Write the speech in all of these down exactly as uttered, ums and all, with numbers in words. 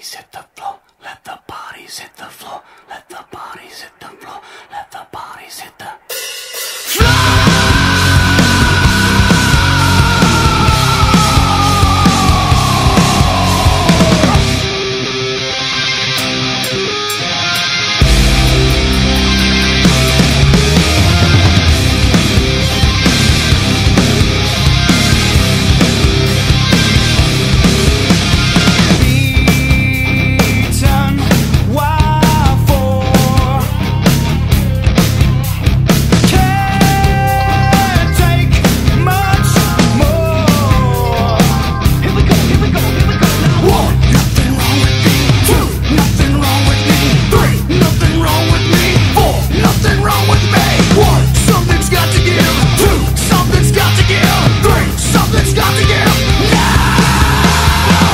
bodies hit the floor. Let the bodies hit the floor. Let the bodies hit the floor. Let the bodies hit the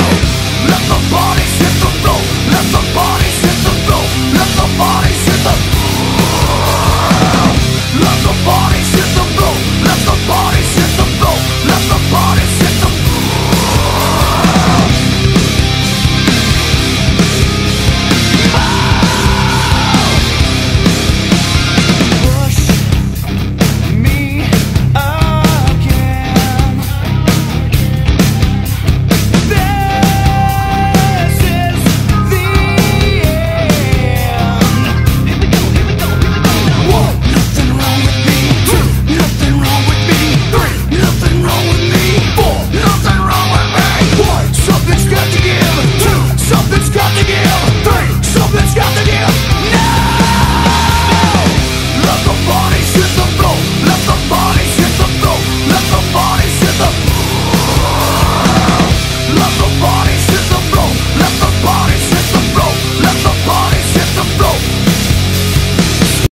bodies hit the